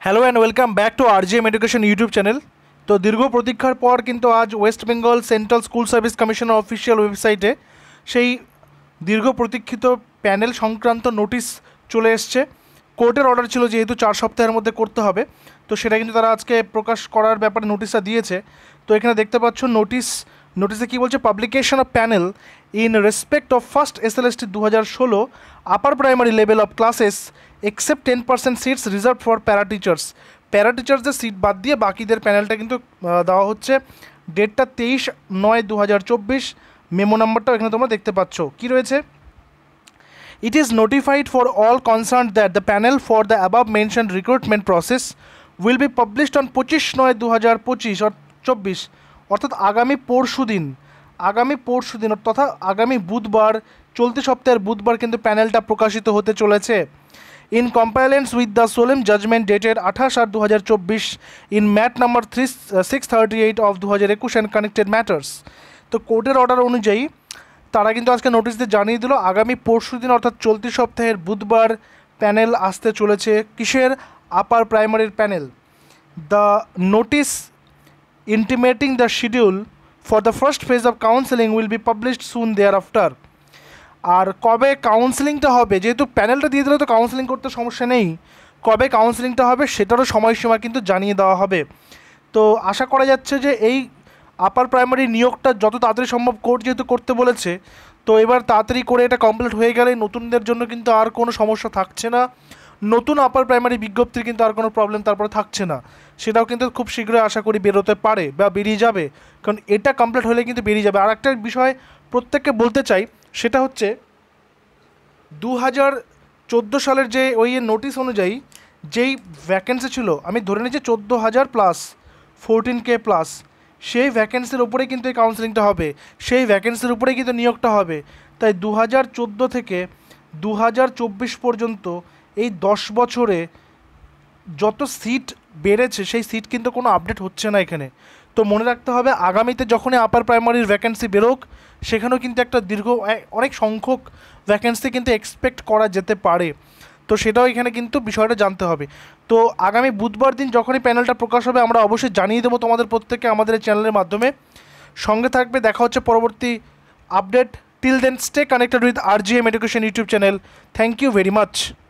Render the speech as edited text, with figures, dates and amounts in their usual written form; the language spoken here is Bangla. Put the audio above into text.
Hello and welcome back to RGM education YouTube channel. তো দীর্ঘ প্রতীক্ষার পর কিন্তু আজ West Bengal central school service কমিশনের অফিসিয়াল ওয়েবসাইটে সেই দীর্ঘ প্রতীক্ষিত প্যানেল সংক্রান্ত নোটিশ চলে এসছে। কোর্টের অর্ডার ছিল যেহেতু 4 সপ্তাহের মধ্যে করতে হবে, তো সেটা কিন্তু তারা আজকে প্রকাশ করার ব্যাপারে নোটিশটা দিয়েছে। তো এখানে দেখতে পাচ্ছ নোটিশে কী বলছে, publication of panel in respect of first SLST 2016 upper primary level of classes except 10% seats reserve for para টিচার্সদের সিট বাদ দিয়ে বাকিদের প্যানেলটা কিন্তু দেওয়া হচ্ছে। ডেটটা 23/9/2024, মেমো নাম্বারটাও এখানে তোমরা দেখতে পাচ্ছ। কী রয়েছে? It is notified for all concerned that the panel for the above mentioned recruitment process will be published on 25/9/2024 অর্থাৎ আগামী পরশুদিন তথা আগামী বুধবার, চলতি সপ্তাহের বুধবার কিন্তু প্যানেলটা প্রকাশিত হতে চলেছে। In compliance with the solemn judgment dated 28/8/2024 in MAT number 638 of 2021 and connected matters. তো কোর্টের অর্ডার অনুযায়ী তারা কিন্তু আজকে নোটিশ দিয়ে জানিয়ে দিল আগামী পরশুদিন অর্থাৎ চলতি সপ্তাহের বুধবার প্যানেল আসতে চলেছে। কিসের? আপার প্রাইমারির panel. The notice intimating the schedule for the first phase of counselling will be published soon thereafter. আর কবে কাউন্সেলিংটা হবে, যেহেতু প্যানেলটা দিয়ে দিলে তো কাউন্সেলিং করতে সমস্যা নেই, কবে কাউন্সেলিংটা হবে সেটারও সময়সীমা কিন্তু জানিয়ে দেওয়া হবে। তো আশা করা যাচ্ছে যে এই আপার প্রাইমারি নিয়োগটা যত তাড়াতাড়ি সম্ভব কোর্ট যেহেতু করতে বলেছে, তো এবার তাড়াতাড়ি করে এটা কমপ্লিট হয়ে গেলে নতুনদের জন্য কিন্তু আর কোনো সমস্যা থাকছে না। নতুন আপার প্রাইমারি বিজ্ঞপ্তির কিন্তু আর কোনো প্রবলেম তারপরে থাকছে না। সেটাও কিন্তু খুব শীঘ্রই আশা করি বেরোতে পারে বা বেরিয়ে যাবে, কারণ এটা কমপ্লিট হলে কিন্তু বেরিয়ে যাবে। আর একটা বিষয় প্রত্যেককে বলতে চাই, সেটা হচ্ছে 2014 সালের যে ওই নোটিশ অনুযায়ী যেই ভ্যাকেন্সি ছিল, আমি ধরে নিচ্ছি 14,000 প্লাস 14K প্লাস, সেই ভ্যাকেন্সির উপরেই কিন্তু এই কাউন্সেলিংটা হবে, সেই ভ্যাকেন্সির উপরেই কিন্তু নিয়োগটা হবে। তাই 2014 থেকে 2024 পর্যন্ত এই 10 বছরে যত সিট বেড়েছে সেই সিট কিন্তু কোনো আপডেট হচ্ছে না এখানে। তো মনে রাখতে হবে আগামীতে যখনই আপার প্রাইমারির ভ্যাকেন্সি বেরোক, সেখানেও কিন্তু একটা অনেক সংখ্যক ভ্যাকেন্সি কিন্তু এক্সপেক্ট করা যেতে পারে। তো সেটাও এখানে কিন্তু বিষয়টা জানতে হবে। তো আগামী বুধবার দিন যখনই প্যানেলটা প্রকাশ হবে আমরা অবশ্যই জানিয়ে দেবো তোমাদের প্রত্যেককে আমাদের এই চ্যানেলের মাধ্যমে। সঙ্গে থাকবে, দেখা হচ্ছে পরবর্তী update. Till then stay connected with RGM education YouTube channel. Thank you very much.